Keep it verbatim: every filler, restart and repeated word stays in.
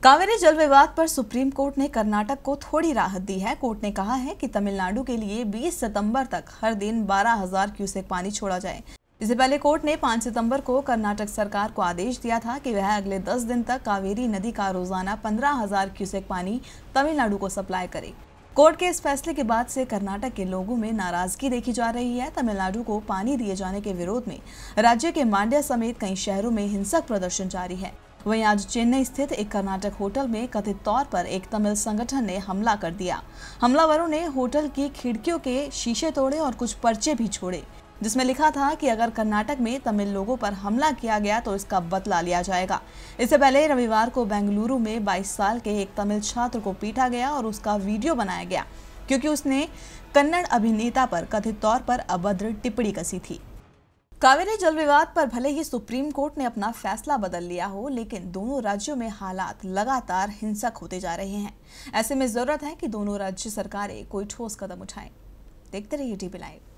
कावेरी जल विवाद पर सुप्रीम कोर्ट ने कर्नाटक को थोड़ी राहत दी है। कोर्ट ने कहा है कि तमिलनाडु के लिए बीस सितंबर तक हर दिन बारह हज़ार क्यूसेक पानी छोड़ा जाए। इससे पहले कोर्ट ने पाँच सितंबर को कर्नाटक सरकार को आदेश दिया था कि वह अगले दस दिन तक कावेरी नदी का रोजाना पंद्रह हज़ार क्यूसेक पानी तमिलनाडु को सप्लाई करे। कोर्ट के इस फैसले के बाद से कर्नाटक के लोगों में नाराजगी देखी जा रही है। तमिलनाडु को पानी दिए जाने के विरोध में राज्य के मांड्या समेत कई शहरों में हिंसक प्रदर्शन जारी है। वहीं आज चेन्नई स्थित एक कर्नाटक होटल में कथित तौर पर एक तमिल संगठन ने हमला कर दिया। हमलावरों ने होटल की खिड़कियों के शीशे तोड़े और कुछ पर्चे भी छोड़े, जिसमें लिखा था कि अगर कर्नाटक में तमिल लोगों पर हमला किया गया तो इसका बदला लिया जाएगा। इससे पहले रविवार को बेंगलुरु में बाईस साल के एक तमिल छात्र को पीटा गया और उसका वीडियो बनाया गया क्योंकि उसने कन्नड़ अभिनेता पर कथित तौर पर अभद्र टिप्पणी कसी थी। कावेरी जल विवाद पर भले ही सुप्रीम कोर्ट ने अपना फैसला बदल लिया हो, लेकिन दोनों राज्यों में हालात लगातार हिंसक होते जा रहे हैं। ऐसे में जरूरत है कि दोनों राज्य सरकारें कोई ठोस कदम उठाएं। देखते रहिए टीवी लाइव।